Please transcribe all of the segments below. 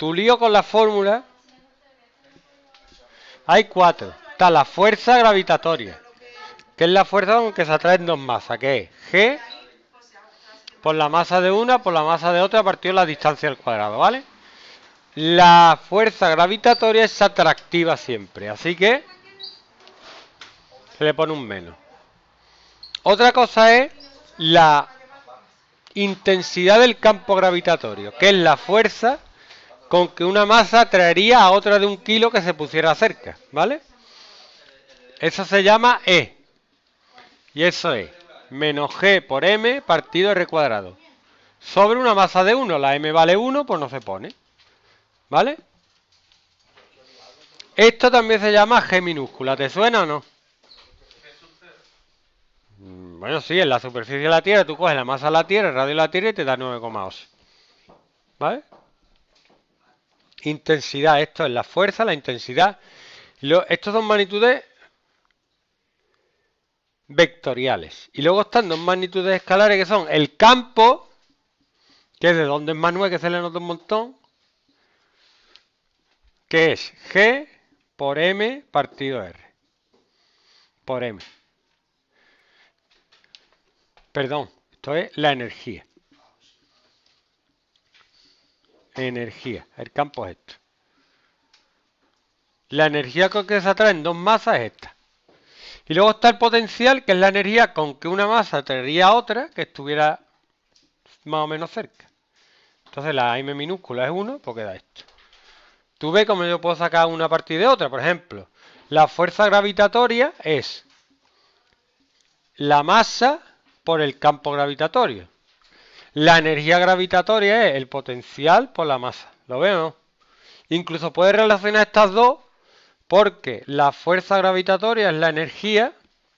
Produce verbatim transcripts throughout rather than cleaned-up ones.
tu lío con la fórmula, hay cuatro. Está la fuerza gravitatoria, que es la fuerza con que se atraen dos masas, que es G por la masa de una por la masa de otra partido la distancia al cuadrado, ¿vale? La fuerza gravitatoria es atractiva siempre, así que se le pone un menos. Otra cosa es la intensidad del campo gravitatorio, que es la fuerza con que una masa atraería a otra de un kilo que se pusiera cerca, ¿vale? Eso se llama E. Y eso es menos G por M partido R cuadrado. Sobre una masa de uno, la M vale uno, pues no se pone. ¿Vale? Esto también se llama G minúscula, ¿te suena o no? Bueno, sí, en la superficie de la Tierra tú coges la masa de la Tierra, el radio de la Tierra y te da nueve coma ocho. ¿Vale? Intensidad, esto es la fuerza, la intensidad. Lo, estos son magnitudes vectoriales. Y luego están dos magnitudes escalares que son el campo, que es de donde es más nueve, que se le nota un montón, que es G por M partido R. Por M. Perdón, esto es la energía. Energía, el campo es esto. La energía con que se atraen dos masas es esta. Y luego está el potencial, que es la energía con que una masa atraería a otra que estuviera más o menos cerca. Entonces la M minúscula es uno, pues queda esto. Tú ves cómo yo puedo sacar una partida de otra. Por ejemplo, la fuerza gravitatoria es la masa por el campo gravitatorio. La energía gravitatoria es el potencial por la masa. ¿Lo veo o no? Incluso puedes relacionar estas dos porque la fuerza gravitatoria es la energía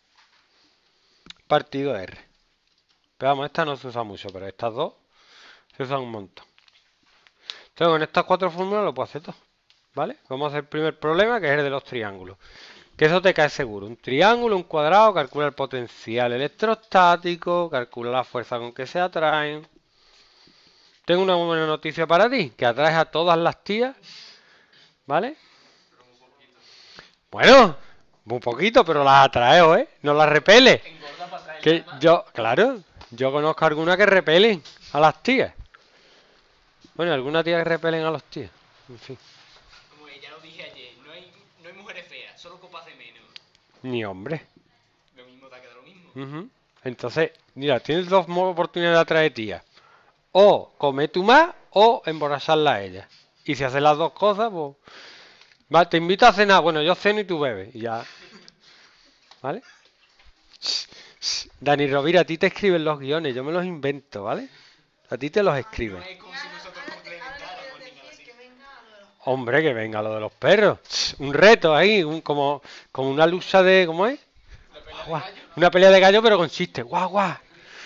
partido R. Pero vamos, esta no se usa mucho, pero estas dos se usan un montón. Entonces con estas cuatro fórmulas lo puedo hacer todo. ¿Vale? Vamos a hacer el primer problema, que es el de los triángulos. Que eso te cae seguro. Un triángulo, un cuadrado, calcula el potencial electrostático, calcula la fuerza con que se atraen. Tengo una buena noticia para ti, que atraes a todas las tías. ¿Vale? Bueno, muy poquito, pero las atraes, ¿eh? No las repele. Que yo, claro, yo conozco algunas que repelen a las tías. Bueno, algunas tías que repelen a los tíos. En fin. Como ya lo dije ayer, no hay, no hay mujeres feas, solo copas de menos. Ni hombre. Lo mismo te ha quedado lo mismo. Uh-huh. Entonces, mira, tienes dos oportunidades de atraer tías. O comer tú más o emborracharla a ella. Y si haces las dos cosas, pues... Vale, te invito a cenar. Bueno, yo ceno y tú bebes. Y ya. ¿Vale? Dani Rovira, a ti te escriben los guiones. Yo me los invento, ¿vale? A ti te los escriben. No es como si nosotros complementáramos ni nada así. Hombre, que venga lo de los perros. Un reto ahí, un, como, como una lucha de... ¿Cómo es? Guau, una pelea de gallo, pero con chistes. Guau, guau.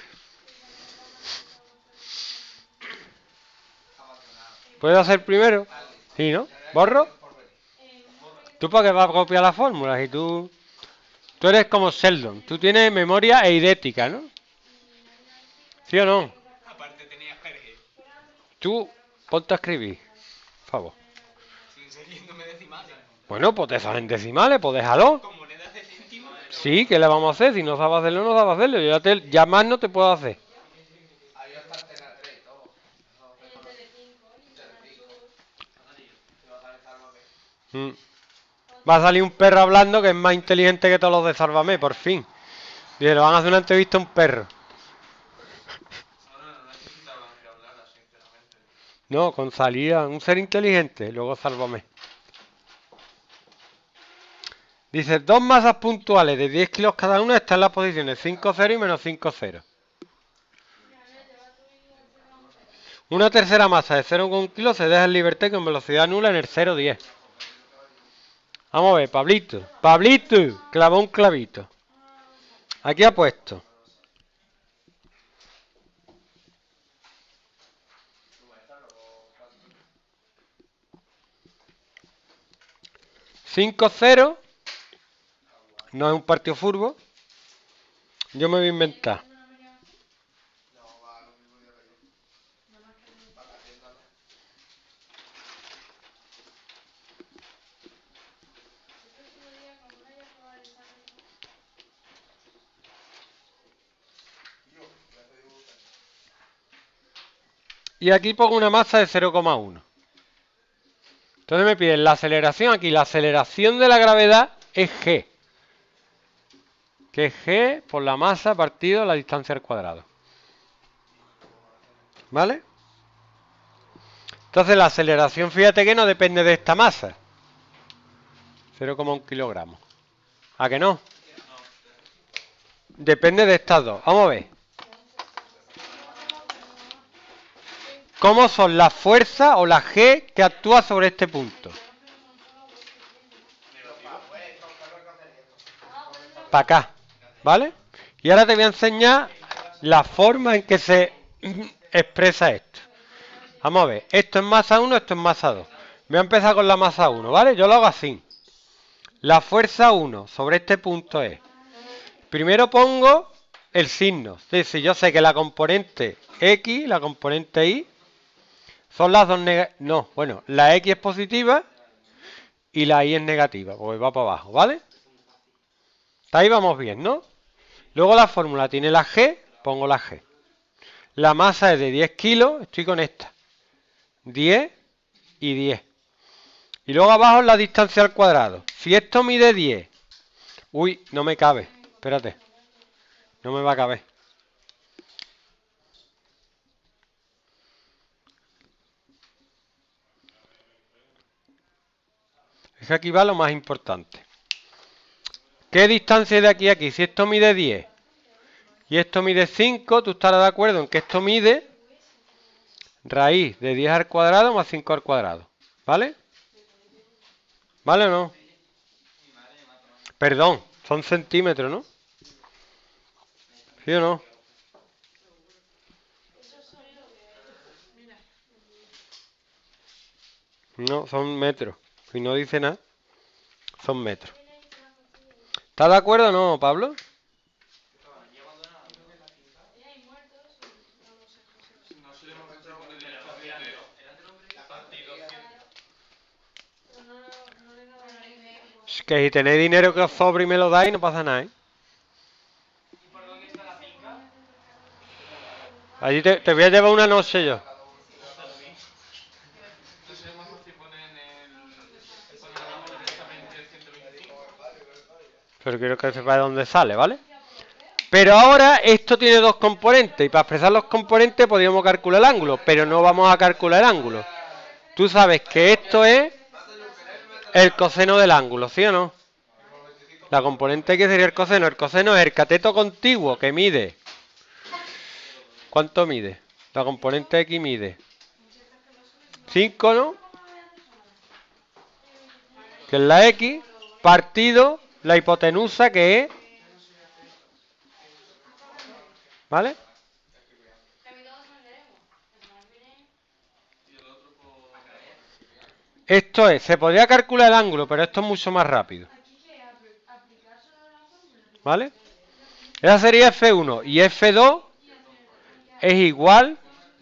¿Puedo hacer primero? Sí, ¿no? ¿Borro? ¿Tú para qué vas a copiar las fórmulas? Y tú... Tú eres como Sheldon. Tú tienes memoria eidética, ¿no? ¿Sí o no? Aparte tenía Asperger. Tú ponte a escribir. Por favor. Siguen saliéndome decimales. Bueno, pues te salen decimales, pues déjalo. Con monedas de céntimo. Sí, ¿qué le vamos a hacer? Si no sabes hacerlo, no sabes hacerlo. Yo ya, te, ya más no te puedo hacer. Mm. Va a salir un perro hablando que es más inteligente que todos los de Sálvame, por fin. Dice, le van a hacer una entrevista a un perro. No, con salida, un ser inteligente, luego Sálvame. Dice, dos masas puntuales de diez kilos cada una están en las posiciones cinco cero y menos cinco cero. Una tercera masa de cero coma uno kilos se deja en libertad con velocidad nula en el cero coma diez. Vamos a ver, Pablito. Pablito, clavó un clavito. Aquí ha puesto. cinco cero. No es un partido fútbol. Yo me voy a inventar. y aquí pongo una masa de cero coma uno. Entonces me piden la aceleración aquí. La aceleración de la gravedad es G. Que es G por la masa partido la distancia al cuadrado. ¿Vale? Entonces la aceleración, fíjate que no depende de esta masa. cero coma uno kilogramos. ¿A que no? Depende de estas dos. Vamos a ver. ¿Cómo son las fuerzas o la G que actúa sobre este punto? Para acá. ¿Vale? Y ahora te voy a enseñar la forma en que se expresa esto. Vamos a ver. Esto es masa uno, esto es masa dos. Voy a empezar con la masa uno, ¿vale? Yo lo hago así. La fuerza uno sobre este punto es... Primero pongo el signo. Es decir, yo sé que la componente X, la componente Y, son las dos negativas. No, bueno, la X es positiva y la Y es negativa, pues va para abajo, ¿vale? Hasta ahí vamos bien, ¿no? Luego la fórmula tiene la G, pongo la G. La masa es de diez kilos, estoy con esta. diez y diez. Y luego abajo la distancia al cuadrado. Si esto mide diez, uy, no me cabe, espérate, no me va a caber. Es que aquí va lo más importante. ¿Qué distancia hay de aquí a aquí? Si esto mide diez y esto mide cinco, tú estarás de acuerdo en que esto mide raíz de diez al cuadrado más cinco al cuadrado. ¿Vale? ¿Vale o no? Perdón, son centímetros, ¿no? ¿Sí o no? No, son metros. Si no dice nada, son metros. ¿Estás de acuerdo o no, Pablo? Es que si tenéis dinero que os sobre y me lo dais, no pasa nada, ¿eh? Allí te, te voy a llevar una noche yo. Pero quiero que sepa de dónde sale, ¿vale? Pero ahora esto tiene dos componentes y para expresar los componentes podríamos calcular el ángulo, pero no vamos a calcular el ángulo. Tú sabes que esto es el coseno del ángulo, ¿sí o no? La componente X sería el coseno. El coseno es el cateto contiguo que mide. ¿Cuánto mide? La componente X mide cinco, ¿no? Que es la X, partido la hipotenusa que es... ¿Vale? Esto es, se podría calcular el ángulo, pero esto es mucho más rápido. ¿Vale? Esa sería F uno y F dos es igual...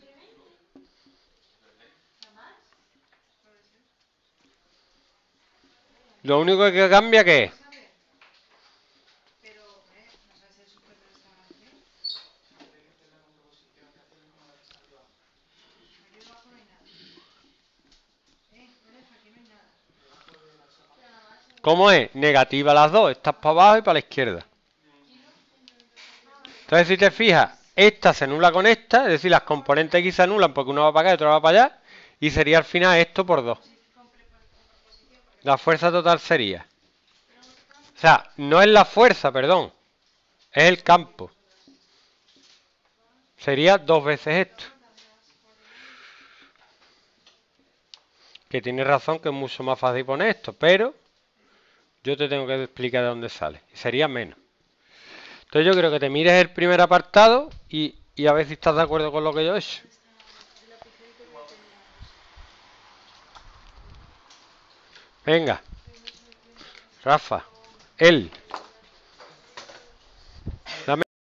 Lo único que cambia que es... ¿Cómo es? Negativa las dos. Estas para abajo y para la izquierda. Entonces, si te fijas, esta se anula con esta. Es decir, las componentes X se anulan porque uno va para acá y otro va para allá. Y sería al final esto por dos. La fuerza total sería... O sea, no es la fuerza, perdón. Es el campo. Sería dos veces esto. Que tiene razón que es mucho más fácil poner esto, pero yo te tengo que explicar de dónde sale. Y sería menos. Entonces yo creo que te mires el primer apartado y, y a ver si estás de acuerdo con lo que yo he hecho. Venga. Rafa. Él.